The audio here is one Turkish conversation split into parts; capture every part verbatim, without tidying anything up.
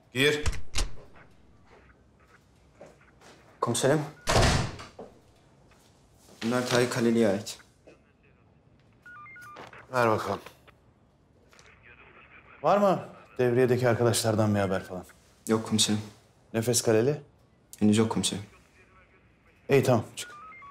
Gir. Komiserim. Bunlar Tayyip Kaleli'ye ait. Ver bakalım. Var mı devriyedeki arkadaşlardan bir haber falan? Yok komiserim. Nefes Kaleli? Henüz yok komiserim. İyi tamam çık.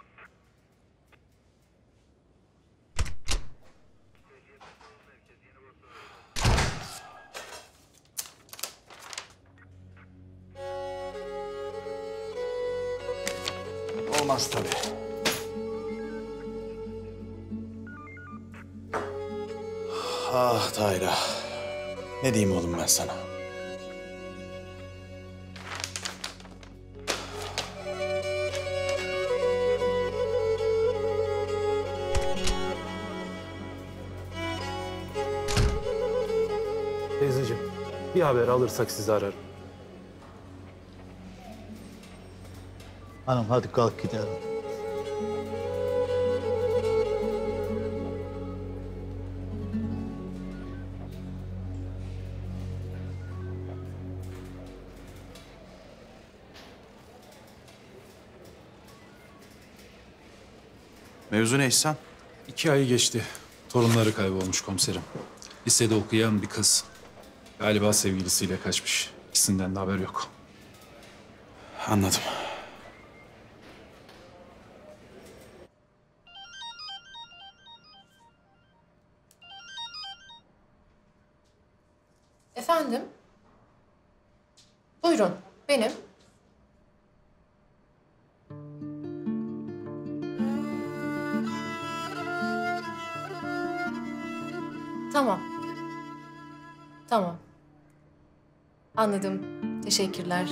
Olmaz tabii. Ah Tahir ah. Ne diyeyim oğlum ben sana? Teyzeciğim, bir haber alırsak sizi ararım. Hanım hadi kalk gidelim. Mevzu ne İhsan? İki ay geçti. Torunları kaybolmuş komiserim. Lisede okuyan bir kız. Galiba sevgilisiyle kaçmış. İkisinden de haber yok. Anladım. Efendim? Buyurun, benim. Tamam. Tamam. Anladım. Teşekkürler.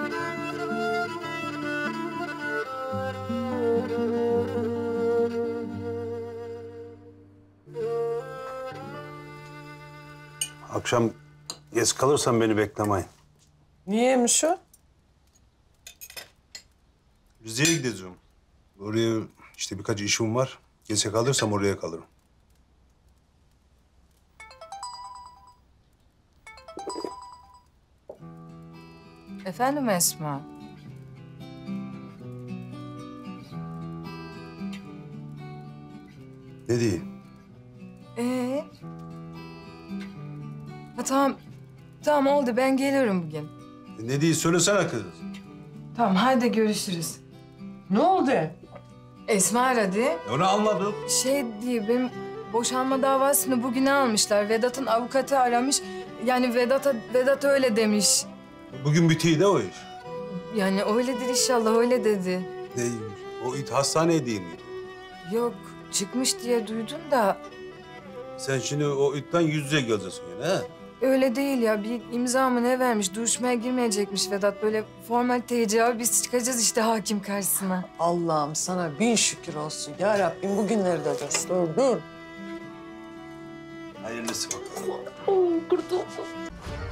Akşam geç kalırsan beni beklemeyin. Niyeymiş o? Rize'ye gideceğim. Oraya işte birkaç işim var. Geçe kalırsam oraya kalırım. Efendim Esma? Ne diyeyim? Ee? Ha, tamam. Tamam oldu ben gelirim bugün. E, ne diyeyim söylesene kız. Tamam hadi görüşürüz. Ne oldu? Esma aradı. Onu anladım. Şey diye benim boşanma davasını bugüne almışlar. Vedat'ın avukatı aramış. Yani Vedat'a Vedat öyle demiş. Bugün bitiyor de o iş. Yani öyledir inşallah öyle dedi. Neymiş? O it hastaneye değil miydi? Yok çıkmış diye duydum da Sen şimdi o itten yüz yüze geleceksin yine ha? öyle değil ya. Bir imza mı ne vermiş? Duruşmaya girmeyecekmiş Vedat. Böyle formalite icabı biz çıkacağız işte hakim karşısına. Allah'ım sana bin şükür olsun. Ya Rabbim bugünlerde gösterdin. Hayırlısı bakalım. Oh, kurtuldum.